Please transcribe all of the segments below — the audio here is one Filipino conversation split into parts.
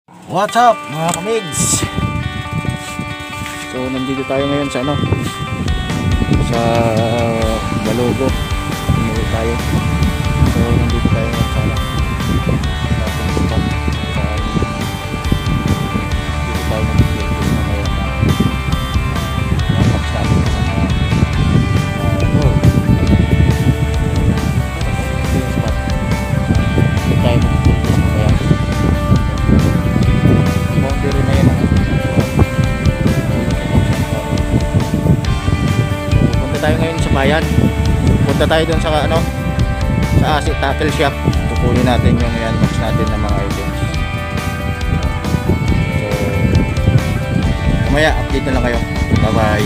What's up mga kamigs? So nandito tayo ngayon sa sa Balogo. Umuwi tayo. So nandito tayo ngayon sa dito tayo mag-film na ngayon na natin tayo ngayon sa bayan. Punta tayo dun sa sa Asset Tackle Shop. Tukuyin natin yung unbox natin ng mga items. So mamaya update na lang kayo. Bye bye.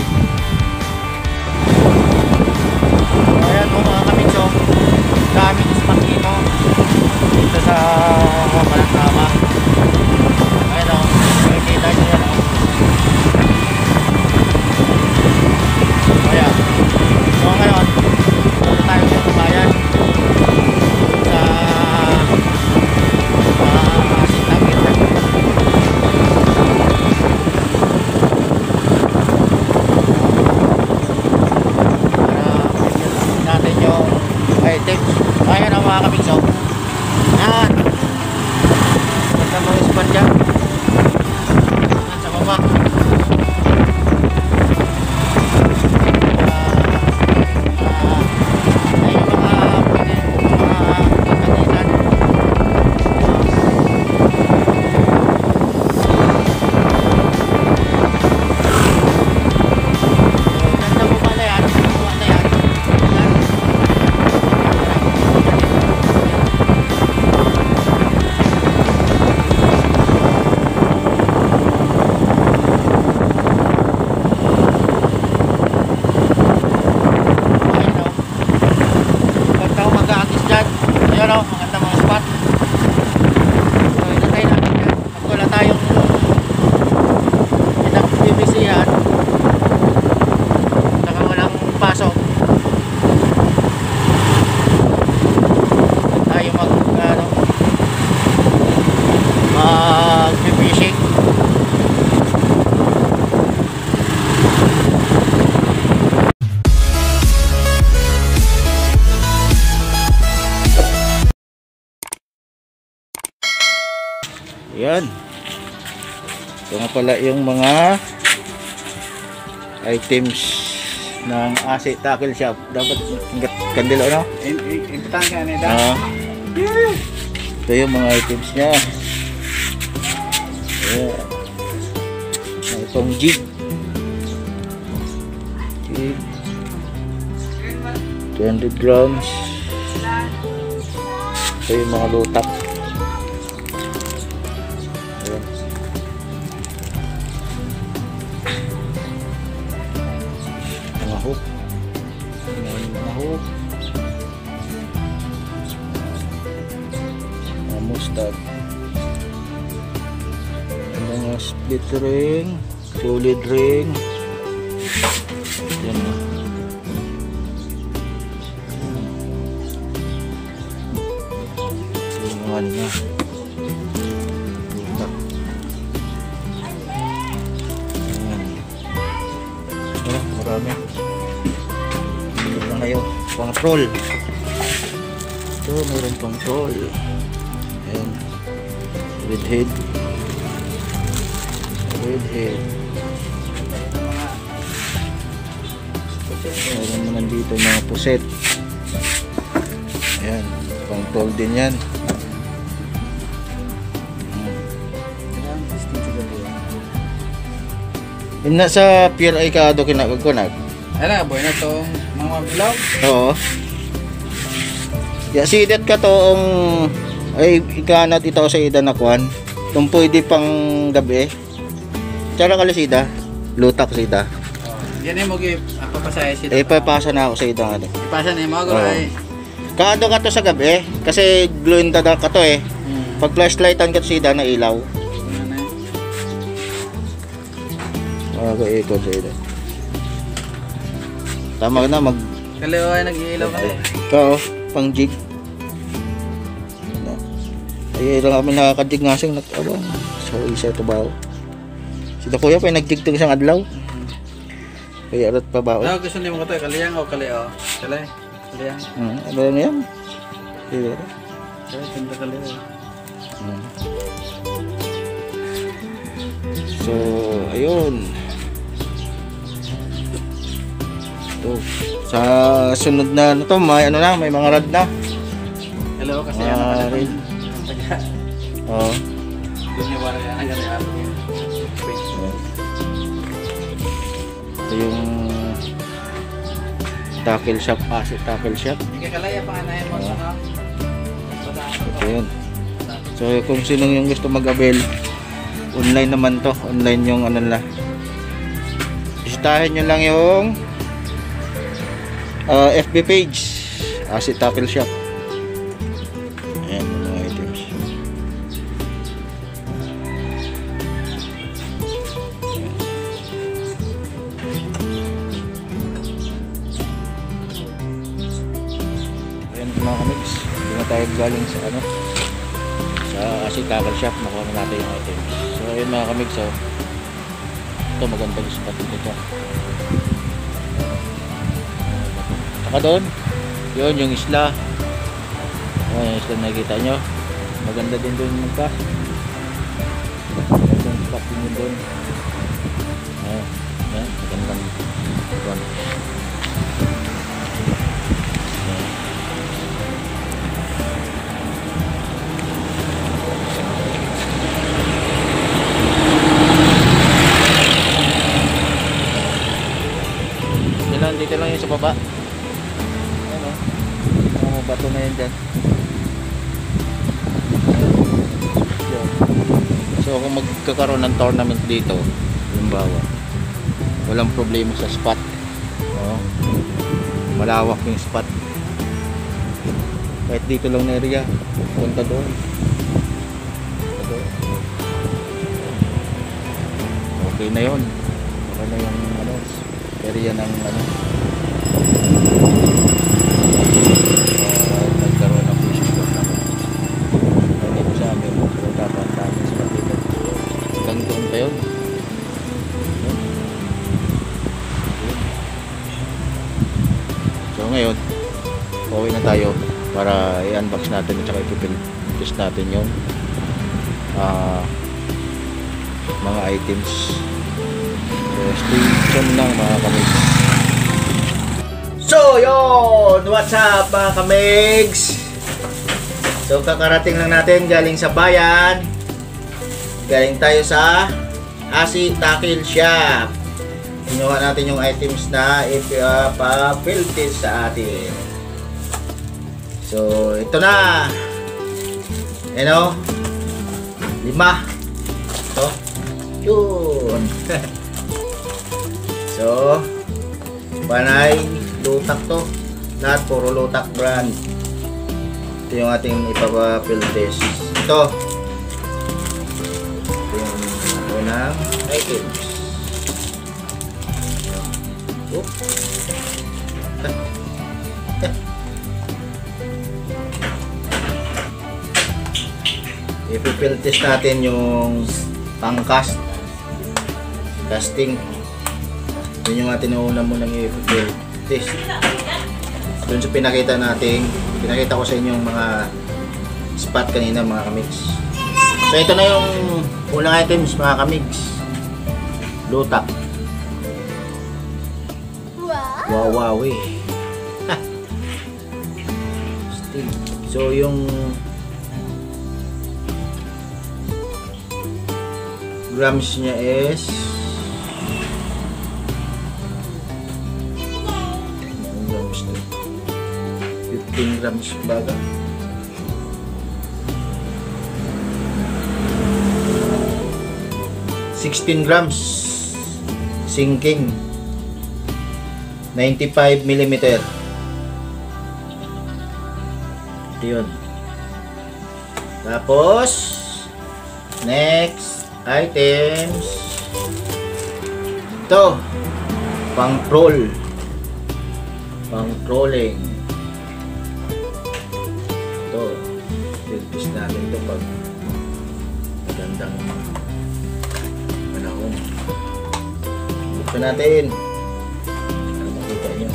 Ayan po mga kamitso, daming spakino dito sa Balangkama. Ayan o, makikita nyo yan o. Ayan. So ngayon, punta tayo sa bayan sa Asset Tackle. Natin yung items. Ayan ang mga kabigso. Ayan. Ganda mga ispan dyan. Ayan sa baba. Ayan o, maganda mga spot. So inatay natin yan. At wala tayong pinag-BBC-han, saka walang pasok. At tayo mag-fishing. Yan. Ito nga pala yung mga items ng Asset Tackle Shop. Dapat kandilo, no? Importante ka nila. Ito yung mga items niya. Ayan. May pang jig. 200 grams. Ito yung mga lutak. Mustard, mga split ring, solid ring. Yan na. Yung mga na marami. Ito na kayo, pang troll. Ito, meron pang troll. Ayan, red head. Meron naman dito mga puset. Ayan, pang tol din yan. Yung nasa pier ay kaado kinagagkunag. Ano, boy na itong mga vlog? Oo. Ya, sidat ka to ang ay ikanat ito sa ida na kuhan. Itong pwede pang gabi. Tsara kalasida. Lutak sa ida. Yan yung papasaya sila. Papasa na ako sa ida. Ipasa na yung mga gulay. Kaado ka to sa gabi. Kasi glow in the dark ka to eh. Pag flashlightan ka to sa ida na ilaw. Ikot sa ida. Tama na mag... Kaliwa ay nag-iilaw ka eh. Oo, pang jig. Ay, ilang kami nakakajig nga siyang nag-abang. So isa ito ba? Si kuya pa nagtigtig isang adlaw. Kaya arat pa ba? Ano gusto niyo mo ito? Kaliyang o kalio? Kaliyang. Ano yan? Sige. Tinda kaliyang. So, ayun. Ito. Sa sunod na ano to, may ano na, may mga rad na. Hello, kasi rin. Oo. Doon niya wala yan. Ito yung tackle shop, asset tackle shop. Hindi ka kalaya pa anayin mo sa Ito yun. So kung sino yung gusto mag-avail, online naman to, online yung ano na. Bisitahin nyo lang yung FB page, asset tackle shop. Ayan yung mga items. Ayan mga kamigs, hindi na tayo galing sa ano, sa asset tackle shop. Nakuha na natin yung items. So ayun mga kamigs, so ito maganda yung spot dito. Saka doon, yun yung isla. Ayan yung isla nakikita nyo. Maganda din doon magka. Maganda yung spot din doon. Ayan, ayan, magandang doon. Dito lang yung sa baba. Ano? Mga bato na yun dyan. So kung magkakaroon ng tournament dito, halimbawa, walang problema sa spot. No? Malawak yung spot. Kahit dito lang na area, punta doon. Okay na yun. Okay na yung ano, area ng ano, nagkaroon ng fishing boat namin. Dito sa amin, so tatandaan sa dito. Hanggang doon pa yun. So ngayon, pauwi na tayo para i-unbox natin at saka i-test natin yung mga items. So stay tuned lang mga kamigs. So yun, what's up mga kamigs? So kakarating lang natin galing sa bayan. Galing tayo sa Asset Tackle Shop. Kinuha natin yung items na ipapapiltis sa atin. So ito na. Ano? 5. Ito. Yun. So panay lutak to. Lahat puro lutak brand. Ito yung ating ipapapiltis. Ito yung unang items. Ipipiltis natin yung pang-cast casting. Yun yung ating una munang ipipiltis. Doon sa pinakita ko sa inyo yung mga spot kanina mga kamigs. So ito na yung unang items mga kamigs. Lutak. Wow eh. Still. So yung grams niya is 15 grams baga. $16 grams sinking 95 mm. Ito yun. Tapos next items, ito pang troll, pang trolling. Ito piltis natin ito pag magandang Buksan natin. Para makita nyo.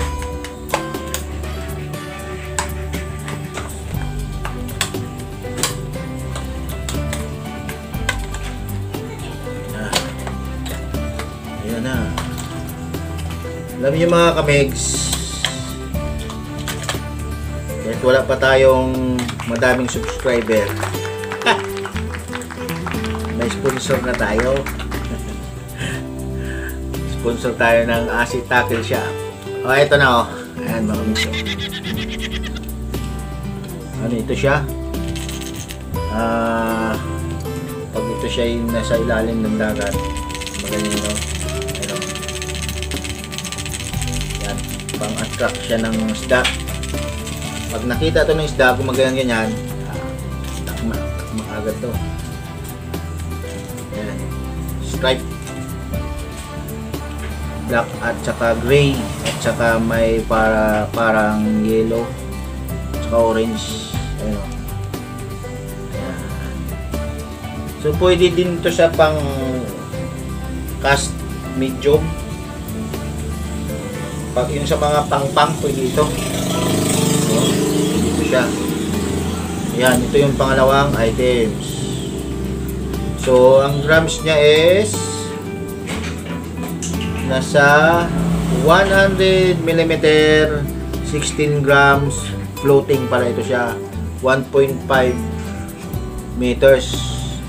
Ayan na. Alam niyo mga kamegs, kahit wala pa tayong madaming subscriber, may sponsor na tayo. Sponsor tayo ng Asi Tackle Shop. O, ito na, o. Ayan, mga kamegs. Ano ito siya? Pag ito siya yung nasa ilalim ng dagat, magaling, no? Ayan, yan, pang-attract siya ng isda. Pag nakita ito ng isda, kung ganyan, takma agad to. Ayan, stripe, black at saka gray, at saka may parang yellow, at saka orange. Ayan, o. So pwede din to sa pang cast medium. Pag yung sa mga pang pwede ito. So, ito siya. Ayan, ito yung pangalawang items. So ang grams niya is nasa 100 mm, 16 grams, floating pala ito siya, 1.5 meters.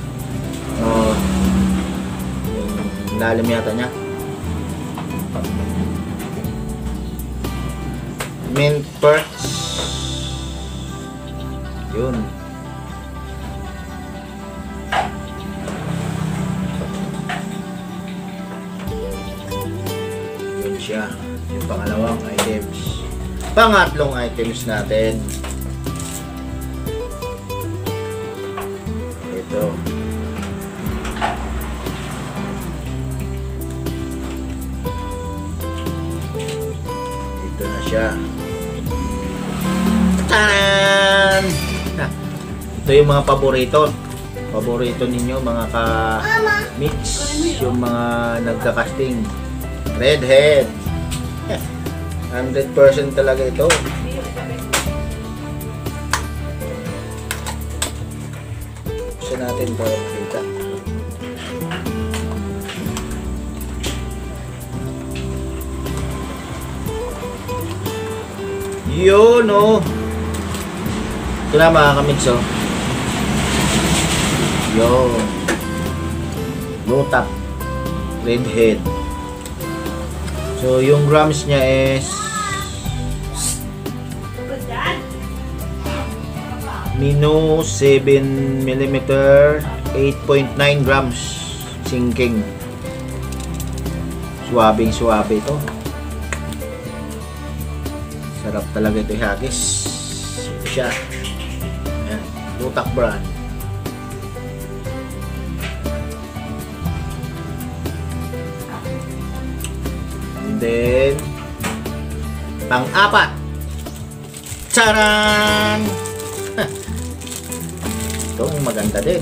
Yung lalim yata niya. Mint perch. Yun. Yun siya. Yung pangalawang items. Pangatlong items natin. Ito. Ito na siya. Taran! Ito yung mga paborito ninyo mga ka-mix, yung mga nagka-casting. Redhead. 100% talaga ito. Buksan natin para makita. Yun, oh. Ito na mga kamix, oh. Yun. Blue top. Redhead. So, yung grams niya is minus 7 mm, 8.9 grams sinking. Suwabing-suwabe ito. Sarap talaga ito ihagis. Ito siya. Ayan. Lutak brand. And then pang-apat. Charan! Itong maganda din.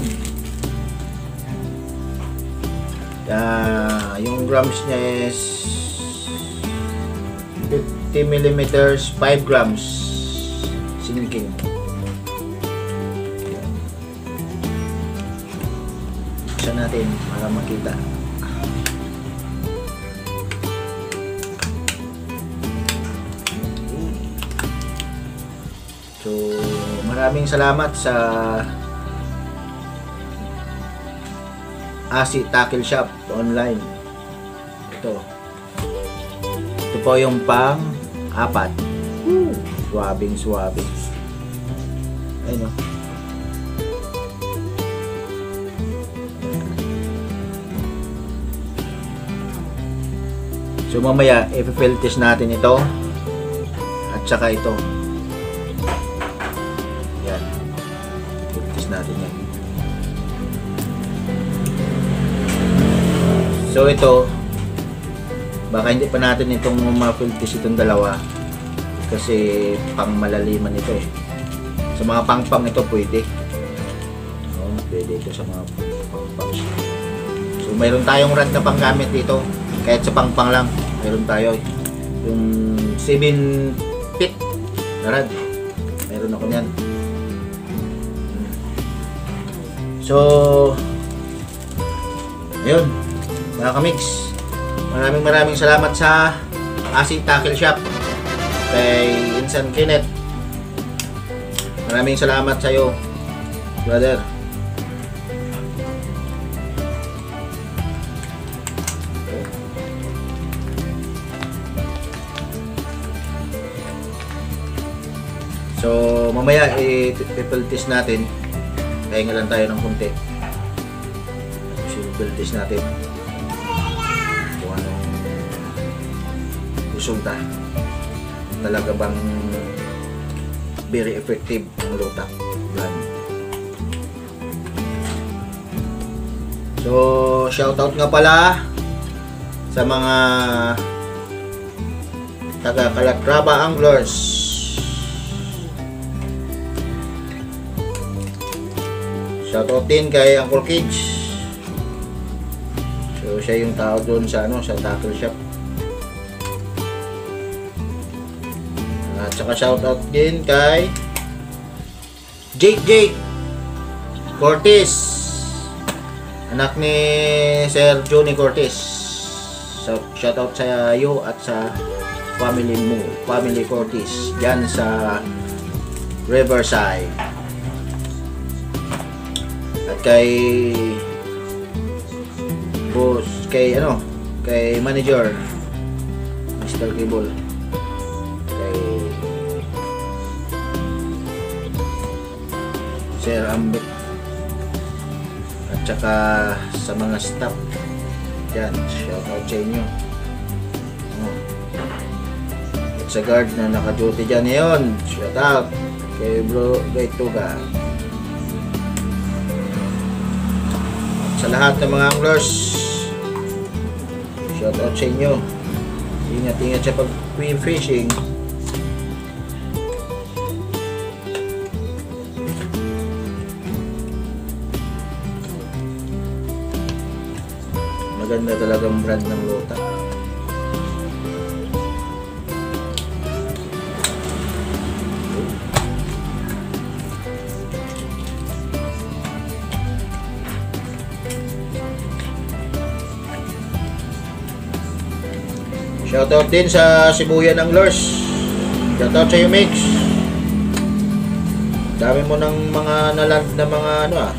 Yung grams niya is 50 mm, 5 grams sinking. Buksan natin para makita. So, maraming salamat sa Asi Tackle Shop online. Ito po yung pang-apat. Suwabing-suwabe. Ayun, oh. So mamaya i-fill test natin ito at saka ito. Yan. Fill test natin yan. So ito, baka hindi pa natin itong ma-fill test itong dalawa kasi pang malaliman ito eh. Sa mga pang-pang ito pwede. Pwede ito sa mga pang-pang. So mayroon tayong rod na panggamit dito. Kahit sa pangpang lang, meron tayo. Yung 7 feet na rod. Meron ako niyan. So, ayun, mga kamigs. Maraming salamat sa Asi Tackle Shop kay Insan Kenneth. Maraming salamat sa iyo, brother. So, mamaya i-people test natin. Pahinga lang tayo ng konti. I-people test natin kung anong resulta. Talaga bang very effective ang lutak brand. So, shoutout nga pala sa mga taga Calatrava Anglers. Shoutout din kay Uncle Kids. So, siya yung tao doon sa sa tackle shop. At saka shoutout din kay Jake Cortez, anak ni Sir Johnny Cortez. So, shoutout sa iyo at sa family mo, family Cortez diyan sa Riverside. At kay boss, kay manager Mr. Cable, kay Sir Ambit, at saka sa mga staff dyan, shoutout sa inyo. At sa guard na naka-duty dyan ngayon, shoutout kay Bro Gaituga. Sa lahat ng mga anglers, shoutout sa inyo. Ingat-ingat sa pag-fishing. Maganda talagang brand ng Lota. Shoutout din sa Sibuyan Anglers. Shoutout sa iyo, Mix. Dami mo ng mga naland na mga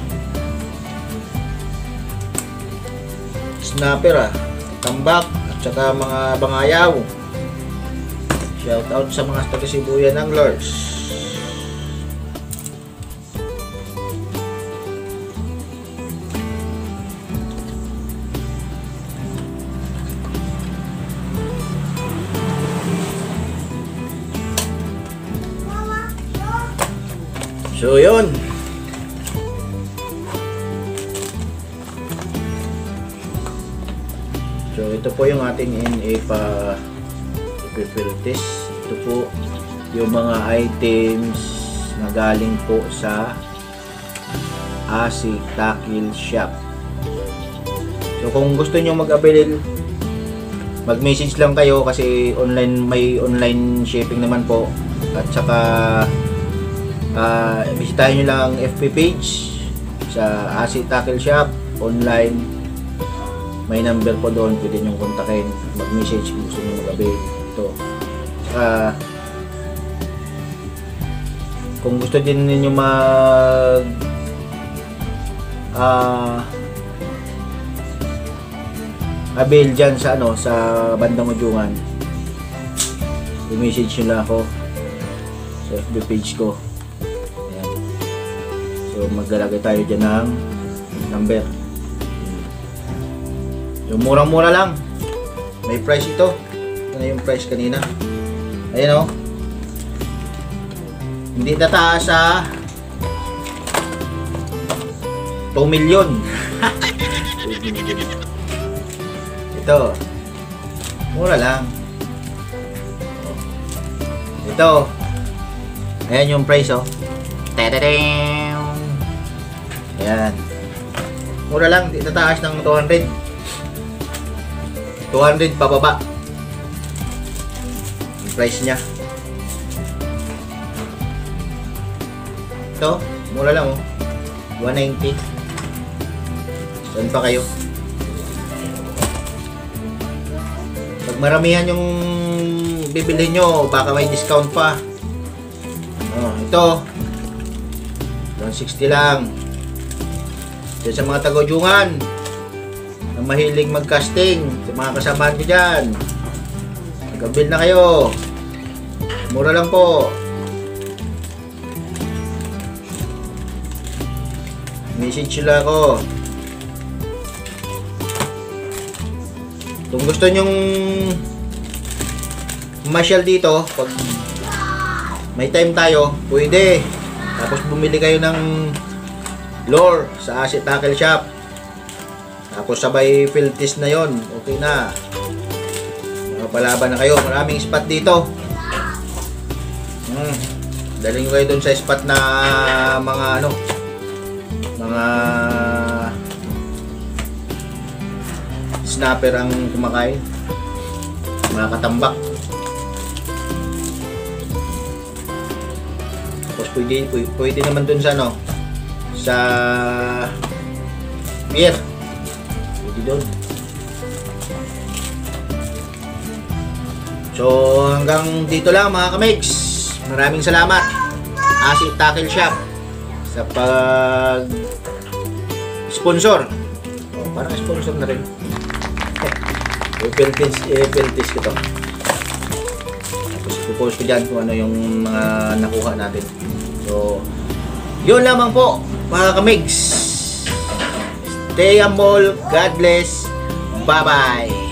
snapper tambak at saka mga bangayaw. Shoutout sa mga taga Sibuyan Anglers. So yun, so ito po yung ating NA pa-refill test. Ito po yung mga items na galing po sa Asi Tackle Shop. So kung gusto nyo mag-avail, mag-message lang kayo kasi may online shipping naman po. At saka bisitahin nyo lang ang FB page sa Asi Tackle Shop online. May number po doon, pwede nyo kontakin, mag-message kung gusto nyo mag-avail ito. Kung gusto din ninyo avail dyan sa sa bandang Ujungan, i-message nyo lang ako sa FB page ko. So maglalagay tayo dyan ng number. Yung murang-mura lang. May price ito. Ito na yung price kanina. Ayan o. Hindi tataas sa 2 million. Ito. Mura lang. Ito. Ayan yung price o. Ayan. Mura lang, di tataas ng 200. 200 pababa. Yung price niya. Ito, mura lang oh. 190. Saan pa kayo? Pag maramihan yung bibilhin nyo, baka may discount pa. Oh, ito 160 lang. Diyan sa mga taga-Ujungan na mahilig mag-casting, sa mga kasamahan ko dyan, mag-build na kayo. Mura lang po. Message sila ako. Kung gusto nyong masyal dito, pag may time tayo, pwede. Tapos bumili kayo ng lure sa Asi Tackle Shop. Tapos sabay field test na yon, okay na. Makapalaban na kayo. Maraming spot dito. Daling kayo dun sa spot na mga ano, mga snapper ang kumakain, mga katambak. Tapos pwede naman dun sa ano, sa pier, pwede dun. So hanggang dito lang mga kamigs. Maraming salamat Asi Tackle Shop sa pag sponsor. Oh, parang sponsor na rin. I-peltis ko to. Tapos ipopost ko dyan kung ano yung mga nakuha natin. So yun lamang po mga kamigs. Stay humble. God bless. Bye bye.